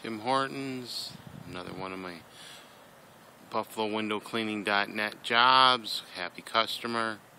Tim Hortons, another one of my BuffaloWindowCleaning.net jobs. Happy customer.